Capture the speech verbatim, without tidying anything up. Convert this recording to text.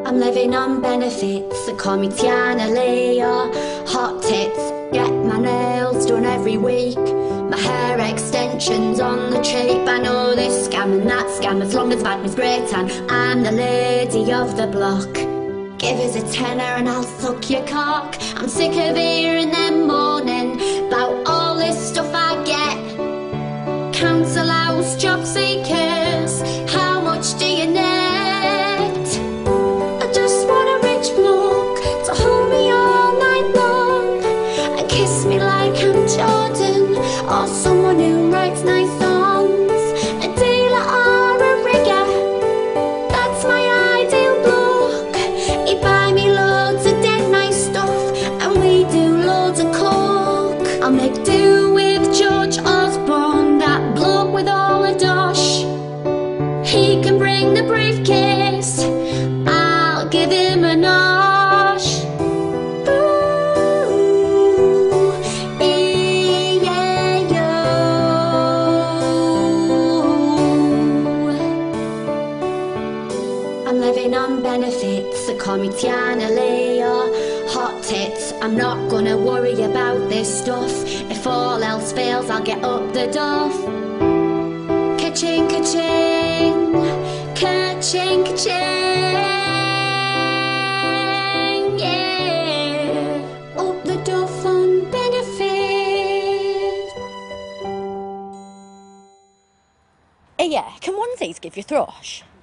I'm living on benefits, they call me Tiana Leo. Hot tits, get my nails done every week. My hair extensions on the cheap. I know this scam and that scam, as long as I've had my spray tan, I'm the lady of the block. Give us a tenner and I'll suck your cock. I'm sick of hearing them moaning about all this stuff I get. Council house job seekers, how much do you net? I just want a rich bloke to hold me all night long and kiss me like I'm Jordan, or someone who writes nice songs. A dealer or a rigger, that's my ideal bloke. He buy me loads of dead nice stuff and we do loads of coke. I'll make do with George Osborne, that bloke with all the dosh. He can bring the briefcase, I'll give him a nosh. Ooh, ee, yeah, yo. I'm living on benefits, they call me Tiana Leo. Hot tits, I'm not gonna worry about this stuff. If all else fails, I'll get up the duff. Ka-ching, ka-ching, ka-ching, ka-ching, yeah. Up the duff on benefit. Hey, yeah, can onesies give you thrush?